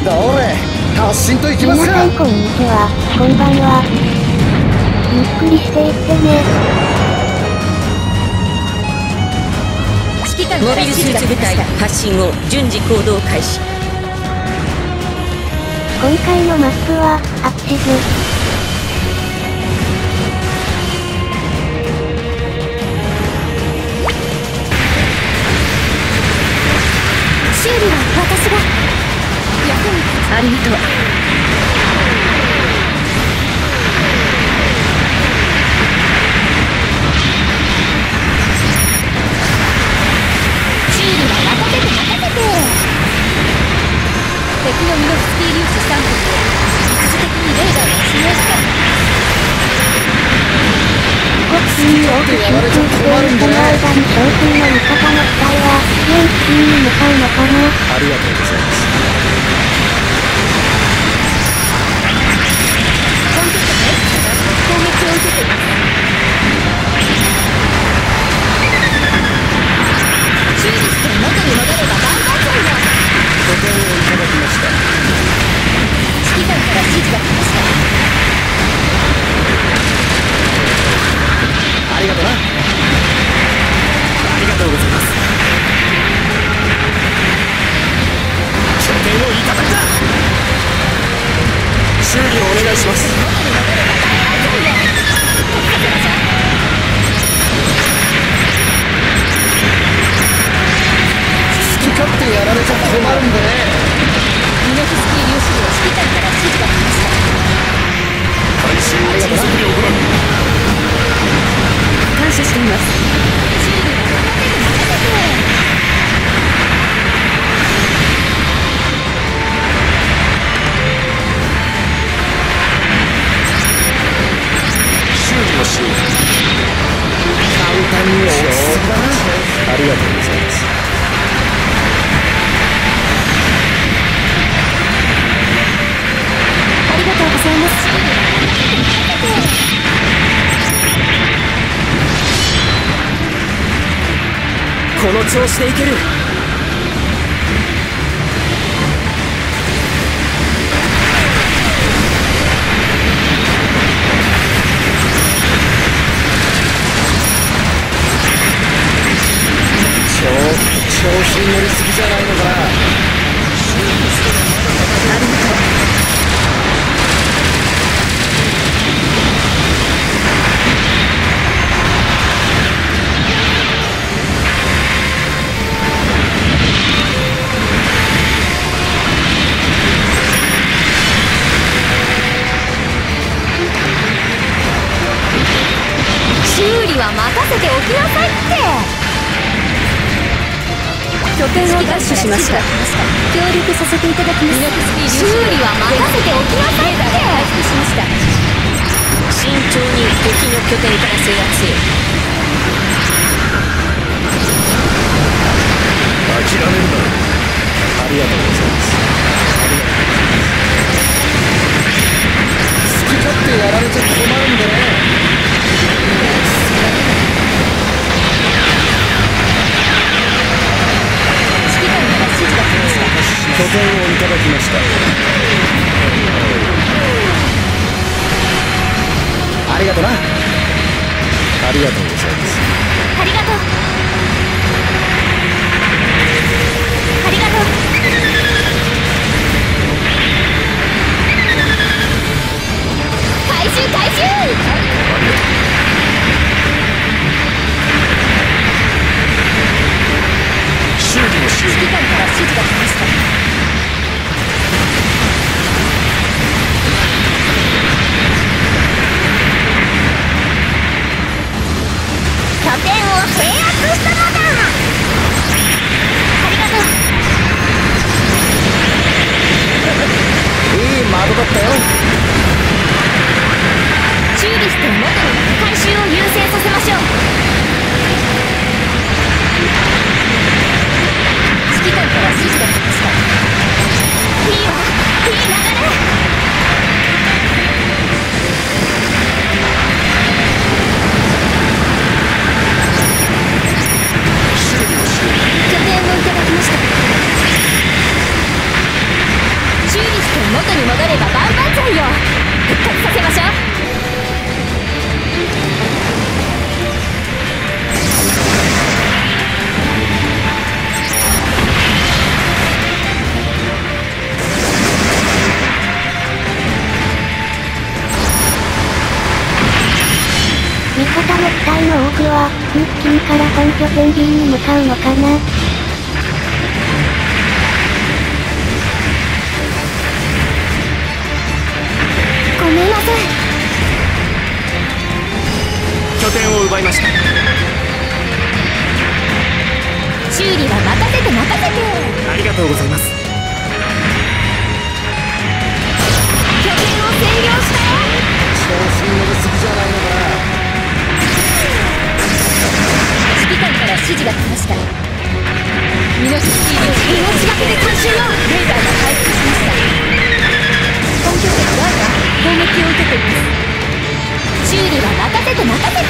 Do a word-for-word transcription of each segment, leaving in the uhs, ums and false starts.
どれ、発進といきますか。 皆さんこんにちは、こんばんは。ゆっくりしていってね。 モビルスーツ部隊発進を順次行動開始。 今回のマップはアクシズ。 修理は私が役に立つ。 ありがとう。 修理は任せて任せて。敵のミノフスキー粒子さんこくを一時的にレーダーが使用した。 ごくに多く集中しているその間に小心の味方の機体は現地に向かうのかな。 ありがとうございます。 コンテストの X が攻撃を受けています。修理して元に戻れば大丈夫よ。 拠点をいただきました。 指揮官から指示が来ました。 ありがとな。ありがとうございます。拠点をいただいた。修理をお願いします。好き勝手やられちゃ困るんでね。 ミノフスキー粒子を指揮官から指示が来ました。 回収を迅速に行う。 感謝しています。 修理は任せて任せて。 修理をしよう。簡単には落ち着くだな。ありがとうございます。 ありがとうございます。 この調子でいける。ちょっと調子に乗りすぎじゃないのかな。 ありがとう。 修理は任せておきなさいって。 拠点を奪取しました。 協力させていただきます。修理は任せておきなさいって。回復しました。 慎重に敵の拠点から制圧せよ。 諦めるな。ありがとうございます。好き勝手やられちゃ困るんでね。 指揮官から指示が来ました。 拠点をいただきました。ありがとな。ありがとうございます。 ありがとう。ありがとう。回収回収。 修理をしよう。 指揮官から指示が来ました。拠点を制圧したのだ。ありがとう。 れば万々歳よ。復活させましょう。 味方の機体の多くは、空近から本拠点 B に向かうのかな。 ごめんなさい。 拠点を奪いました。 修理は任せて任せて。 ありがとうございます。 拠点を占領したよ。 調子に乗りすぎじゃないのかな。 指揮官から指示が来ました。ミノフスキー領命がけで監修よ。レーダーが回復しました。本拠点ワンが攻撃を受けています。修理は任せて任せて。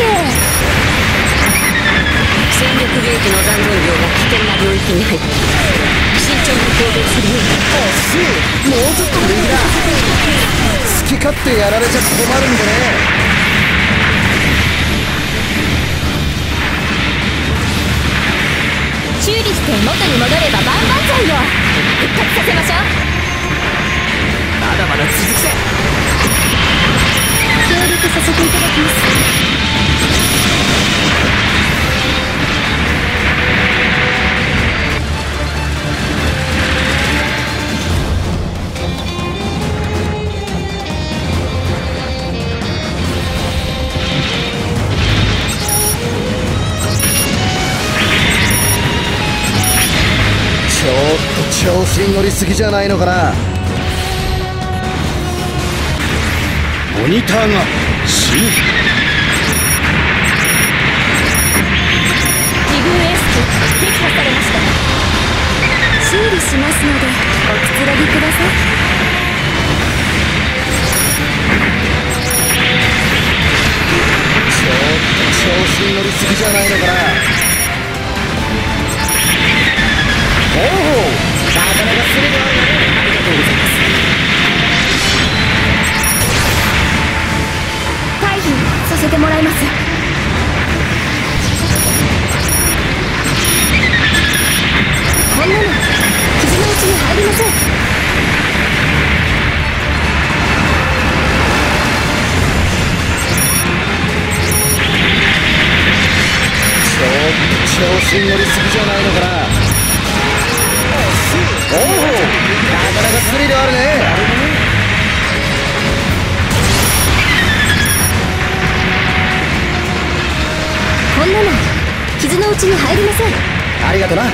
戦力兵器の残存量が危険な領域に入っている。慎重に行動するように。 もうちょっと無理だ。好き勝手やられちゃ困るんでね。 修理して元に戻れば万々歳よ。復活させましょう。 まだまだ続くぜ。 協力させていただきます。 ちょっと調子に乗りすぎじゃないのかな。モニターが死ぬ。 自軍エース機撃破されました。修理しますのでおくつろぎください。 ちょっと調子に乗りすぎじゃないのかな。おお、なかなか鋭いね。ありがとうございます。 退避させてもらいます。こんなの傷のうちに入りません。 ちょっと調子に乗りすぎじゃないのかな。おお、なかなかスリルあるね。 こんなの傷のうちに入りません。 ありがとな。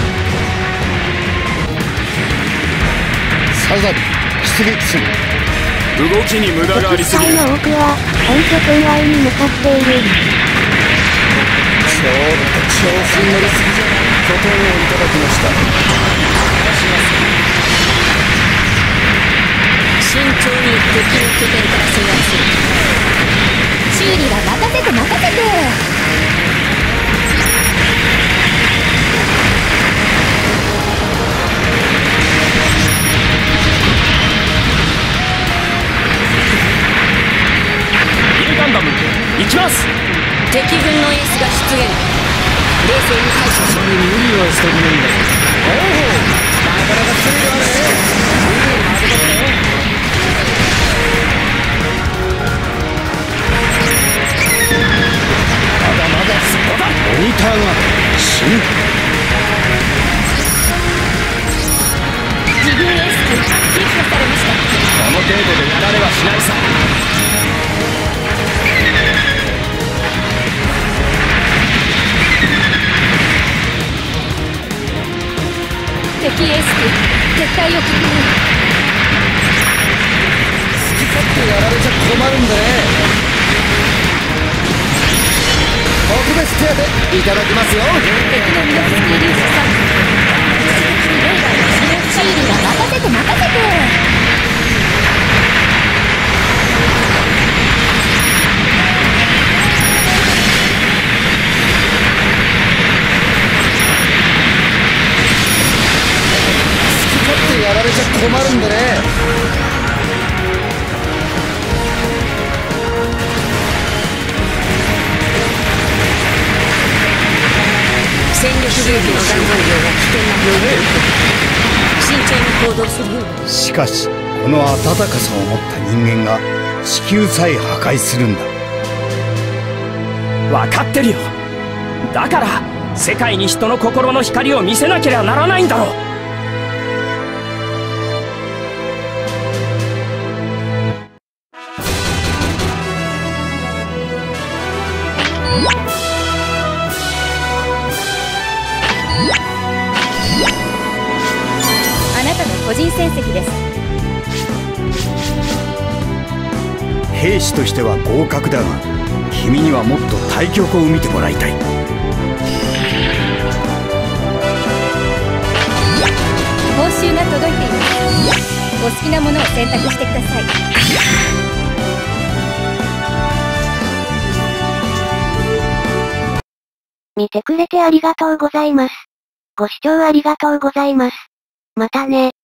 サザビ出撃する。動きに無駄がありすぎる。 機体の多くは本拠点 Y に向かっている。 ちょっと調子に乗りすぎじゃない。拠点をいただきました。 慎重に敵の拠点から制圧する。 修理は任せて任せて。 インガンダム行きます。 敵軍のエースが出現。冷静に対処しろ。 無理はしたくないんだ。おお、なかなかスリルあるね。まだまだそこだ。モニターが死ぬ。 自軍エース機撃破されました。 この程度でやられはしないさ。 敵エース機撤退を確認。 好き勝手やられちゃ困るんでね。特別手当いただきますよ。 敵のミノフスキー粒子さんレーダーの修理は任せて任せて。 好き勝手やられちゃ困るんでね。 戦力兵器の残存量が危険な領域に入って慎重に行動するように。 しかしこの温かさを持った人間が地球さえ破壊するんだ。 分かってるよ。だから世界に人の心の光を見せなければならないんだろう。 あなたの個人戦績です。 兵士としては合格だが、君にはもっと対局を見てもらいたい。 報酬が届いています。お好きなものを選択してください。 見てくれてありがとうございます。ご視聴ありがとうございます。またね。